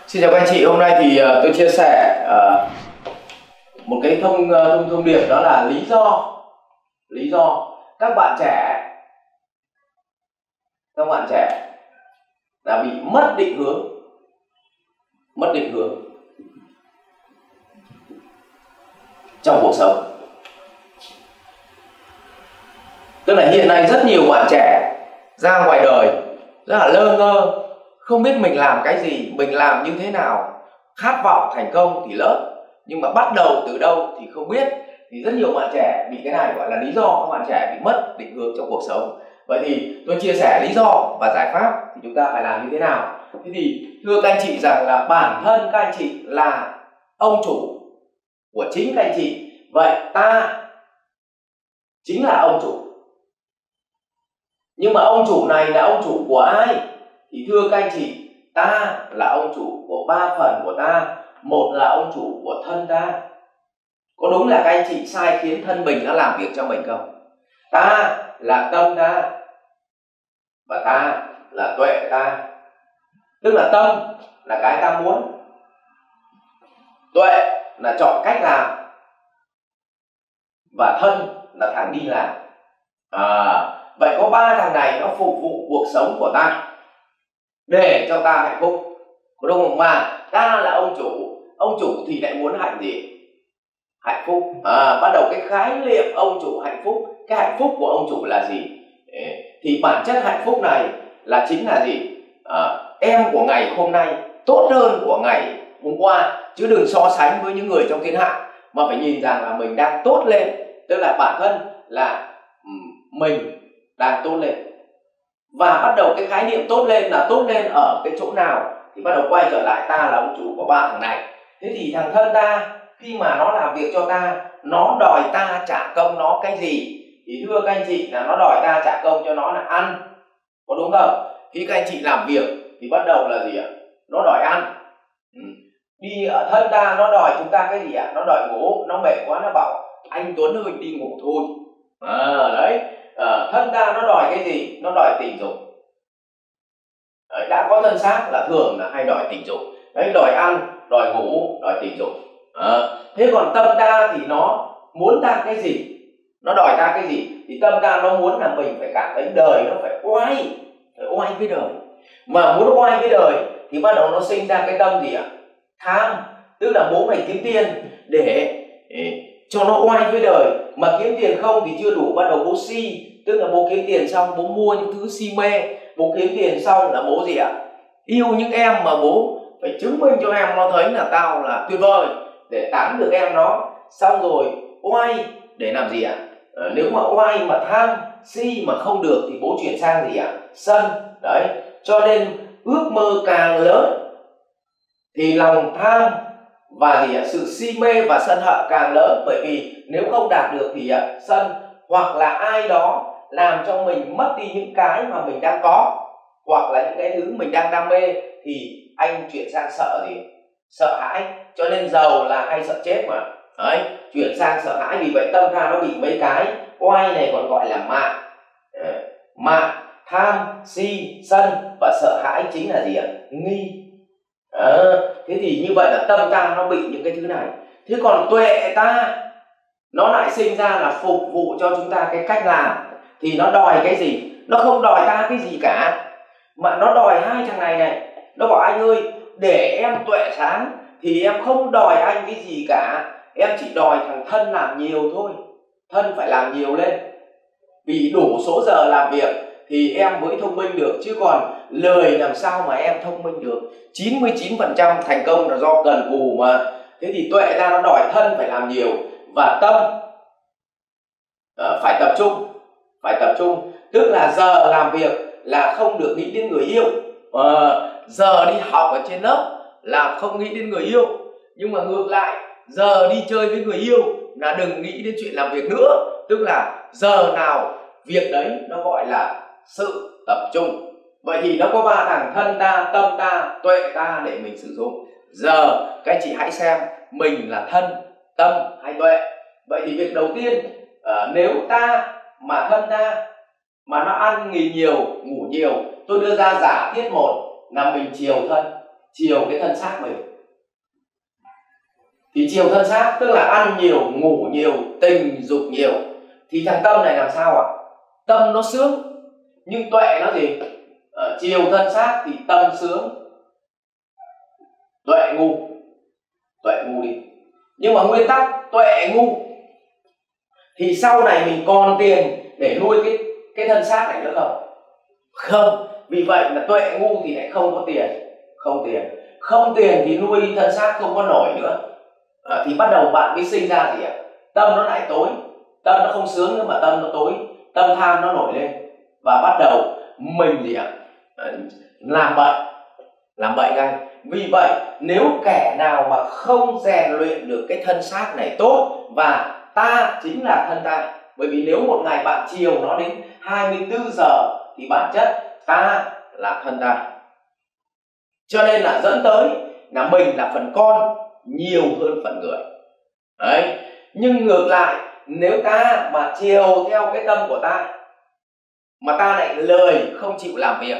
Xin chào các anh chị, hôm nay thì tôi chia sẻ một cái thông điệp, đó là lý do các bạn trẻ là bị mất định hướng trong cuộc sống. Tức là hiện nay rất nhiều bạn trẻ ra ngoài đời rất là lơ ngơ, không biết mình làm cái gì, mình làm như thế nào, khát vọng thành công thì lớn, nhưng mà bắt đầu từ đâu thì không biết. Thì rất nhiều bạn trẻ bị cái này gọi là lý do các bạn trẻ bị mất định hướng trong cuộc sống. Vậy thì tôi chia sẻ lý do và giải pháp thì chúng ta phải làm như thế nào. Thế thì thưa các anh chị rằng là bản thân các anh chị là ông chủ của chính các anh chị. Vậy ta chính là ông chủ. Nhưng mà ông chủ này là ông chủ của ai? Thì thưa các anh chị, ta là ông chủ của ba phần của ta. Một là ông chủ của thân ta. Có đúng là các anh chị sai khiến thân mình nó làm việc cho mình không? Ta là tâm ta, và ta là tuệ ta. Tức là tâm là cái ta muốn, tuệ là chọn cách làm, và thân là thằng đi làm. Vậy có ba thằng này nó phục vụ cuộc sống của ta để cho ta hạnh phúc, có đúng không? Mà ta là ông chủ thì lại muốn hạnh phúc. Bắt đầu cái khái niệm ông chủ hạnh phúc, cái hạnh phúc của ông chủ là gì? Thì bản chất hạnh phúc này là chính là gì? Em của ngày hôm nay tốt hơn của ngày hôm qua, chứ đừng so sánh với những người trong thiên hạ, mà phải nhìn rằng là mình đang tốt lên. Tức là bản thân là mình đang tốt lên. Và bắt đầu cái khái niệm tốt lên là tốt lên ở cái chỗ nào? Thì bắt đầu quay trở lại ta là ông chủ của ba thằng này. Thế thì thằng thân ta khi mà nó làm việc cho ta, nó đòi ta trả công nó cái gì? Thì thưa các anh chị là nó đòi ta trả công cho nó là ăn, có đúng không? Khi các anh chị làm việc thì bắt đầu là gì ạ? Nó đòi ăn. Đi ở thân ta nó đòi chúng ta cái gì ạ? Nó đòi ngủ, nó mệt quá nó bảo anh Tuấn ơi đi ngủ thôi. Đấy, thân ta nó đòi cái gì? Nó đòi tình dục. Đấy, đã có thân xác là thường là hay đòi tình dục. Đấy, đòi ăn, đòi ngủ, đòi tình dục. Thế còn tâm ta thì nó muốn ta cái gì? Nó đòi ta cái gì? Thì tâm ta nó muốn là mình phải cảm thấy đời nó phải oai với đời. Mà muốn oai với đời thì bắt đầu nó sinh ra cái tâm gì ạ? Tham. Tức là bố mày kiếm tiền để cho nó oai với đời, mà kiếm tiền không thì chưa đủ, bắt đầu bố si. Tức là bố kiếm tiền xong bố mua những thứ si mê, bố kiếm tiền xong là bố gì ạ? Yêu những em mà bố phải chứng minh cho em nó thấy là tao là tuyệt vời để tán được em nó. Xong rồi oai để làm gì ạ? Nếu mà oai mà tham si mà không được thì bố chuyển sang gì ạ? Sân. Đấy, cho nên ước mơ càng lớn thì lòng tham và gì ạ? Sự si mê và sân hận càng lớn. Bởi vì nếu không đạt được thì sân, hoặc là ai đó làm cho mình mất đi những cái mà mình đang có, hoặc là những cái thứ mình đang đam mê, thì anh chuyển sang sợ gì? Sợ hãi. Cho nên giàu là hay sợ chết mà. Đấy, chuyển sang sợ hãi. Vì vậy tâm ta nó bị mấy cái oai này còn gọi là mạn, tham, si, sân, và sợ hãi chính là gì ạ? Nghi. Thế thì như vậy là tâm ta nó bị những cái thứ này. Thế còn tuệ ta nó lại sinh ra là phục vụ cho chúng ta cái cách làm. Thì nó đòi cái gì? Nó không đòi ta cái gì cả, mà nó đòi hai thằng này. Nó bảo anh ơi, để em tuệ sáng thì em không đòi anh cái gì cả, em chỉ đòi thằng thân làm nhiều thôi. Thân phải làm nhiều lên, vì đủ số giờ làm việc thì em mới thông minh được, chứ còn lười làm sao mà em thông minh được. 99% thành công là do cần cù mà. Thế thì tuệ ta nó đòi thân phải làm nhiều, và tâm phải tập trung. Tức là giờ làm việc là không được nghĩ đến người yêu, giờ đi học ở trên lớp là không nghĩ đến người yêu. Nhưng mà ngược lại, giờ đi chơi với người yêu là đừng nghĩ đến chuyện làm việc nữa. Tức là giờ nào việc đấy nó gọi là sự tập trung. Vậy thì nó có ba thằng: thân ta, tâm ta, tuệ ta để mình sử dụng. Giờ các anh chị hãy xem mình là thân, tâm hay tuệ. Vậy thì việc đầu tiên, nếu ta mà thân ta mà nó ăn nghỉ nhiều, ngủ nhiều, tôi đưa ra giả thiết một là mình chiều thân. chiều cái thân xác mình. Thì chiều thân xác tức là ăn nhiều, ngủ nhiều, tình dục nhiều. Thì thằng tâm này làm sao ạ? Tâm nó sướng, nhưng tuệ nó gì? Chiều thân xác thì tâm sướng, tuệ ngu. Tuệ ngu đi. Nhưng mà nguyên tắc tuệ ngu thì sau này mình còn tiền để nuôi cái thân xác này nữa không? Không. Vì vậy là tuệ ngu thì lại không có tiền. Không tiền thì nuôi thân xác không có nổi nữa. Thì bắt đầu bạn mới sinh ra gì ạ? Tâm nó lại tối. Tâm nó không sướng nữa mà tâm nó tối. Tâm tham nó nổi lên. Và bắt đầu mình gì ạ? Làm bậy ngay. Vì vậy nếu kẻ nào mà không rèn luyện được cái thân xác này tốt, và ta chính là thân ta. Bởi vì nếu một ngày bạn chiều nó đến 24 giờ thì bản chất ta là thân ta. Cho nên là dẫn tới là mình là phần con nhiều hơn phần người. Đấy. Nhưng ngược lại, nếu ta mà chiều theo cái tâm của ta, mà ta lại lười không chịu làm việc,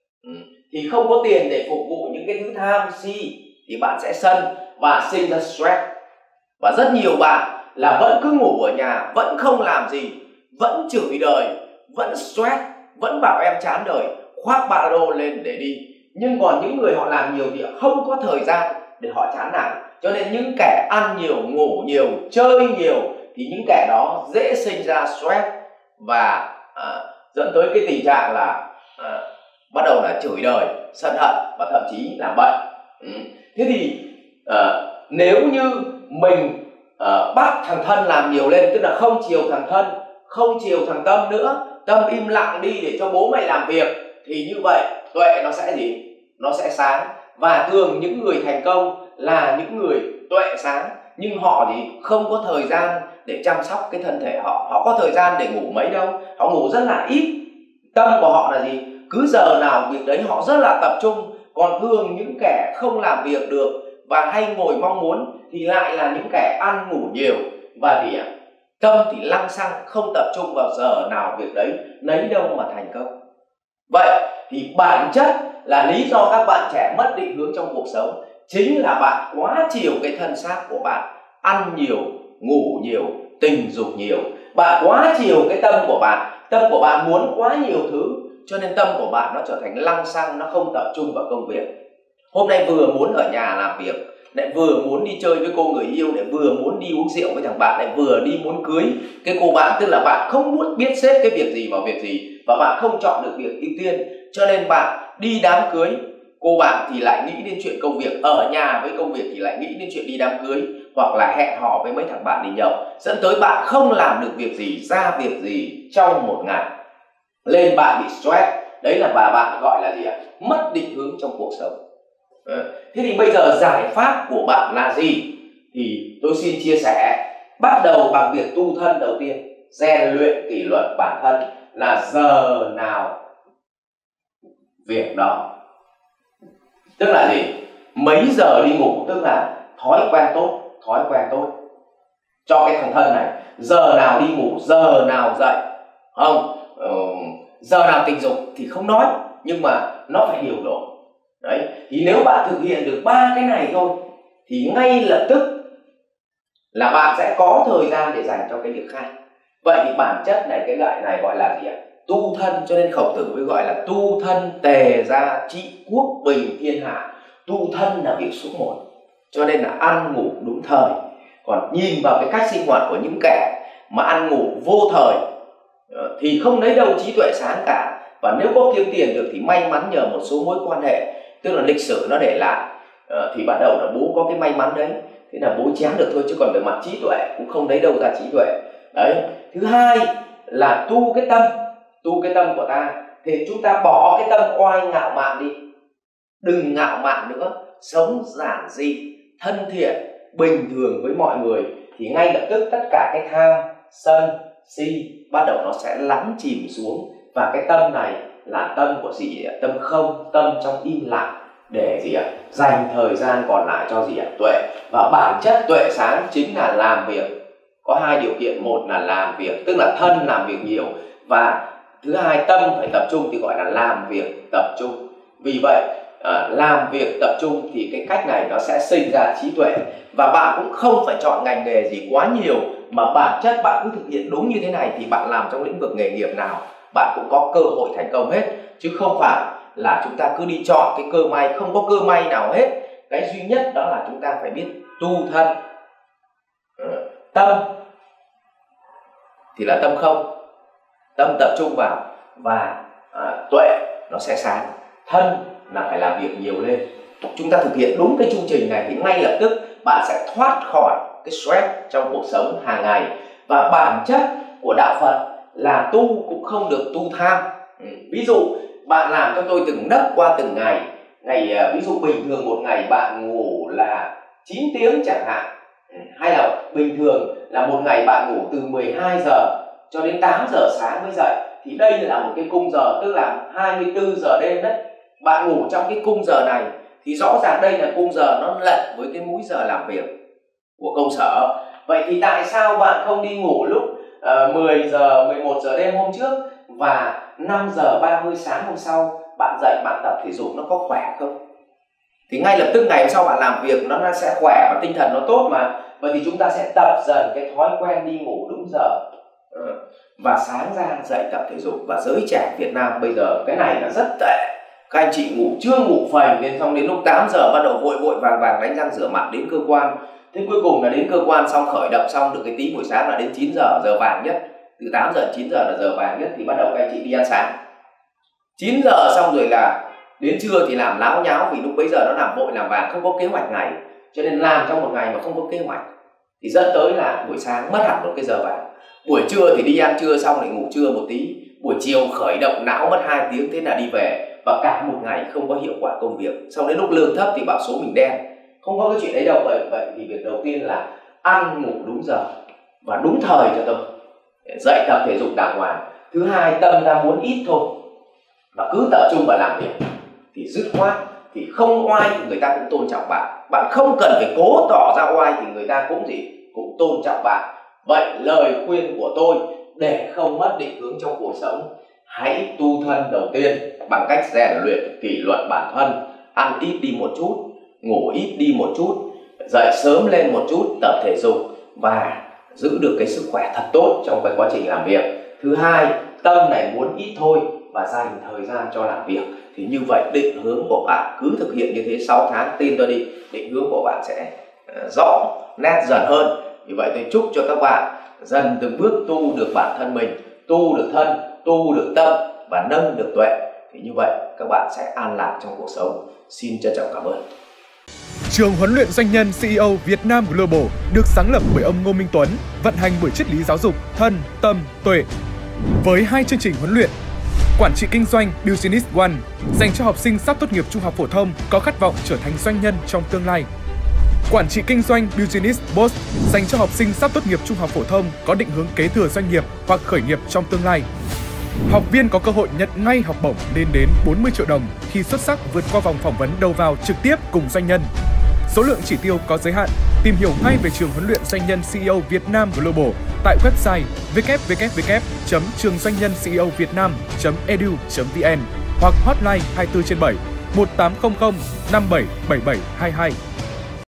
thì không có tiền để phục vụ những cái thứ tham si, thì bạn sẽ sân và sinh ra stress. Và rất nhiều bạn là vẫn cứ ngủ ở nhà, vẫn không làm gì, vẫn chửi đời, vẫn stress, vẫn bảo em chán đời, khoác ba lô lên để đi. Nhưng còn những người họ làm nhiều thì không có thời gian để họ chán nản. Cho nên những kẻ ăn nhiều, ngủ nhiều, chơi nhiều thì những kẻ đó dễ sinh ra stress và dẫn tới cái tình trạng là bắt đầu là chửi đời, sân hận và thậm chí là bệnh. Thế thì nếu như mình bắt thằng thân làm nhiều lên, tức là không chiều thằng thân, không chiều thằng tâm nữa, tâm im lặng đi để cho bố mày làm việc, thì như vậy tuệ nó sẽ gì? Nó sẽ sáng. Và thường những người thành công là những người tuệ sáng, nhưng họ thì không có thời gian để chăm sóc cái thân thể họ. Họ có thời gian để ngủ mấy đâu, họ ngủ rất là ít. Tâm của họ là gì? Cứ giờ nào việc đấy họ rất là tập trung. Còn thường những kẻ không làm việc được và hay ngồi mong muốn thì lại là những kẻ ăn ngủ nhiều và gì ạ? Tâm thì lăng xăng, không tập trung vào giờ nào việc đấy, lấy đâu mà thành công. Vậy thì bản chất là lý do các bạn trẻ mất định hướng trong cuộc sống chính là bạn quá chiều cái thân xác của bạn, ăn nhiều, ngủ nhiều, tình dục nhiều. Bạn quá chiều cái tâm của bạn. Tâm của bạn muốn quá nhiều thứ, cho nên tâm của bạn nó trở thành lăng xăng, nó không tập trung vào công việc. Hôm nay vừa muốn ở nhà làm việc, lại vừa muốn đi chơi với cô người yêu, lại vừa muốn đi uống rượu với thằng bạn, lại vừa đi muốn cưới cái cô bạn. Tức là bạn không muốn biết xếp cái việc gì vào việc gì, và bạn không chọn được việc ưu tiên. Cho nên bạn đi đám cưới, cô bạn thì lại nghĩ đến chuyện công việc, ở nhà với công việc thì lại nghĩ đến chuyện đi đám cưới, hoặc là hẹn hò với mấy thằng bạn đi nhậu, dẫn tới bạn không làm được việc gì, ra việc gì trong một ngày, lên bạn bị stress. Đấy là bạn gọi là gì ạ? Mất định hướng trong cuộc sống. Thế thì bây giờ giải pháp của bạn là gì? Thì tôi xin chia sẻ. Bắt đầu bằng việc tu thân đầu tiên, rèn luyện kỷ luật bản thân, là giờ nào việc đó. Tức là gì? Mấy giờ đi ngủ, tức là thói quen tốt. Cho cái thằng thân này, giờ nào đi ngủ, giờ nào dậy, không? Giờ nào tình dục thì không nói, nhưng mà nó phải điều độ. Đấy, thì nếu bạn thực hiện được 3 cái này thôi thì ngay lập tức là bạn sẽ có thời gian để dành cho cái việc khác. Vậy thì bản chất này, cái loại này gọi là gì ạ? Tu thân. Cho nên Khổng Tử mới gọi là tu thân tề gia trị quốc bình thiên hạ. Tu thân là việc số 1. Cho nên là ăn ngủ đúng thời. Còn nhìn vào cái cách sinh hoạt của những kẻ mà ăn ngủ vô thời thì không lấy đâu trí tuệ sáng cả. Và nếu có kiếm tiền được thì may mắn nhờ một số mối quan hệ, tức là lịch sử nó để lại, thì bắt đầu là bố có cái may mắn đấy, thế là bố chém được thôi, chứ còn về mặt trí tuệ cũng không lấy đâu ra trí tuệ. Đấy. Thứ hai là tu cái tâm của ta. Thì chúng ta bỏ cái tâm oai ngạo mạn đi, đừng ngạo mạn nữa, sống giản dị, thân thiện, bình thường với mọi người, thì ngay lập tức tất cả cái tham, sân, si bắt đầu nó sẽ lắng chìm xuống. Và cái tâm này là tâm của gì ạ? Tâm không, tâm trong im lặng, để gì ạ? Dành thời gian còn lại cho gì ạ? Tuệ. Và bản chất tuệ sáng chính là làm việc. Có 2 điều kiện, một là làm việc, tức là thân làm việc nhiều, và thứ hai tâm phải tập trung thì gọi là làm việc tập trung. Vì vậy làm việc tập trung thì cái cách này nó sẽ sinh ra trí tuệ. Và bạn cũng không phải chọn ngành nghề gì quá nhiều, mà bản chất bạn cứ thực hiện đúng như thế này thì bạn làm trong lĩnh vực nghề nghiệp nào bạn cũng có cơ hội thành công hết. Chứ không phải là chúng ta cứ đi chọn cái cơ may, không có cơ may nào hết. Cái duy nhất đó là chúng ta phải biết tu thân. Tâm thì là tâm không, tâm tập trung vào, và tuệ nó sẽ sáng. Thân là phải làm việc nhiều lên. Chúng ta thực hiện đúng cái chu trình này thì ngay lập tức bạn sẽ thoát khỏi cái stress trong cuộc sống hàng ngày. Và bản chất của đạo Phật là tu cũng không được tu tham. Ví dụ bạn làm cho tôi từng nấc qua từng ngày. Ví dụ bình thường một ngày bạn ngủ là 9 tiếng chẳng hạn, hay là bình thường là một ngày bạn ngủ từ 12 giờ cho đến 8 giờ sáng mới dậy, thì đây là một cái khung giờ, tức là 24 giờ đêm đấy. Bạn ngủ trong cái khung giờ này thì rõ ràng đây là khung giờ nó lệch với cái múi giờ làm việc của công sở. Vậy thì tại sao bạn không đi ngủ lúc 10 giờ, 11 giờ đêm hôm trước và 5 giờ 30 sáng hôm sau bạn dậy bạn tập thể dục, nó có khỏe không? Thì ngay lập tức ngày hôm sau bạn làm việc nó sẽ khỏe và tinh thần nó tốt mà. Vậy thì chúng ta sẽ tập dần cái thói quen đi ngủ đúng giờ và sáng ra dậy tập thể dục. Và giới trẻ Việt Nam bây giờ cái này là rất tệ. Các anh chị ngủ chưa ngủ phành nên xong đến lúc 8 giờ bắt đầu vội vàng đánh răng rửa mặt đến cơ quan. Thế cuối cùng là đến cơ quan xong khởi động xong được cái tí buổi sáng là đến 9 giờ, giờ vàng nhất. Từ 8 giờ 9 giờ là giờ vàng nhất thì bắt đầu các anh chị đi ăn sáng. 9 giờ xong rồi là đến trưa thì làm láo nháo, vì lúc bấy giờ nó làm vội làm vàng, không có kế hoạch ngày. Cho nên làm trong một ngày mà không có kế hoạch thì dẫn tới là buổi sáng mất hẳn một cái giờ vàng. Buổi trưa thì đi ăn trưa xong lại ngủ trưa một tí. Buổi chiều khởi động não mất 2 tiếng, thế là đi về. Và cả một ngày không có hiệu quả công việc. Sau đến lúc lương thấp thì bảo số mình đen. Không có cái chuyện đấy đâu. Vậy thì việc đầu tiên là ăn ngủ đúng giờ và đúng thời cho tôi. Dậy tập thể dục đàng hoàng. Thứ hai, tâm ta muốn ít thôi và cứ tập trung vào làm việc thì dứt khoát, thì không oai thì người ta cũng tôn trọng bạn. Bạn không cần phải cố tỏ ra oai thì người ta cũng tôn trọng bạn. Vậy lời khuyên của tôi để không mất định hướng trong cuộc sống, hãy tu thân đầu tiên bằng cách rèn luyện kỷ luật bản thân. Ăn ít đi một chút, ngủ ít đi một chút, dậy sớm lên một chút, tập thể dục và giữ được cái sức khỏe thật tốt trong cái quá trình làm việc. Thứ hai, tâm này muốn ít thôi và dành thời gian cho làm việc. Thì như vậy định hướng của bạn cứ thực hiện như thế 6 tháng, tin tôi đi, định hướng của bạn sẽ rõ nét dần hơn. Vì vậy tôi chúc cho các bạn dần từng bước tu được bản thân mình, tu được thân, tu được tâm và nâng được tuệ. Thì như vậy các bạn sẽ an lạc trong cuộc sống. Xin trân trọng cảm ơn. Trường huấn luyện doanh nhân CEO Việt Nam Global được sáng lập bởi ông Ngô Minh Tuấn, vận hành bởi triết lý giáo dục thân, tâm, tuệ. Với 2 chương trình huấn luyện: Quản trị kinh doanh Business One dành cho học sinh sắp tốt nghiệp trung học phổ thông có khát vọng trở thành doanh nhân trong tương lai. Quản trị kinh doanh Business Boss dành cho học sinh sắp tốt nghiệp trung học phổ thông có định hướng kế thừa doanh nghiệp hoặc khởi nghiệp trong tương lai. Học viên có cơ hội nhận ngay học bổng lên đến 40 triệu đồng khi xuất sắc vượt qua vòng phỏng vấn đầu vào trực tiếp cùng doanh nhân. Số lượng chỉ tiêu có giới hạn. Tìm hiểu ngay về trường huấn luyện doanh nhân CEO Việt Nam Global tại website www.trườngdoanhnhân.ceovietnam.edu.vn hoặc hotline 24/7 1800 577722.